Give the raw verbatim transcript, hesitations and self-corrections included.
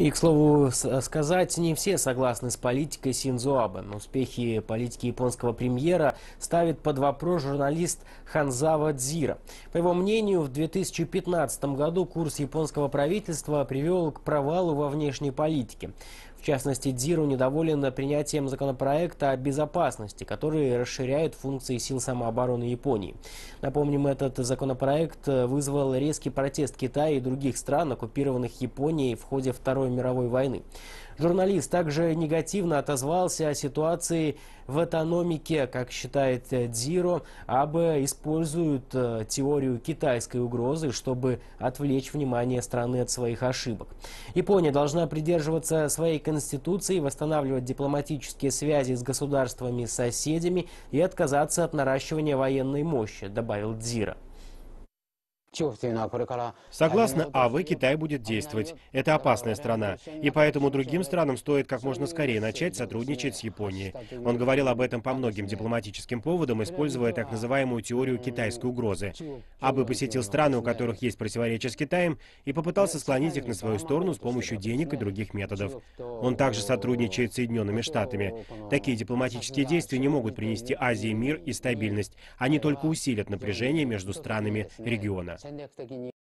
И, к слову с- сказать, не все согласны с политикой Синдзо Абе. Успехи политики японского премьера ставит под вопрос журналист Ханзава Дзира. По его мнению, в две тысячи пятнадцатом году курс японского правительства привел к провалу во внешней политике. В частности, Дзиру недоволен принятием законопроекта о безопасности, который расширяет функции сил самообороны Японии. Напомним, этот законопроект вызвал резкий протест Китая и других стран, оккупированных Японией в ходе Второй мировой войны. Журналист также негативно отозвался о ситуации в экономике. Как считает Дзиро, Абе использует э, теорию китайской угрозы, чтобы отвлечь внимание страны от своих ошибок. Япония должна придерживаться своей конституции, восстанавливать дипломатические связи с государствами-соседями и отказаться от наращивания военной мощи, добавил Дзиро. Согласно А В, Китай будет действовать. Это опасная страна, и поэтому другим странам стоит как можно скорее начать сотрудничать с Японией. Он говорил об этом по многим дипломатическим поводам, используя так называемую теорию китайской угрозы. Абе посетил страны, у которых есть противоречия с Китаем, и попытался склонить их на свою сторону с помощью денег и других методов. Он также сотрудничает с Соединенными Штатами. Такие дипломатические действия не могут принести Азии мир и стабильность. Они только усилят напряжение между странами региона.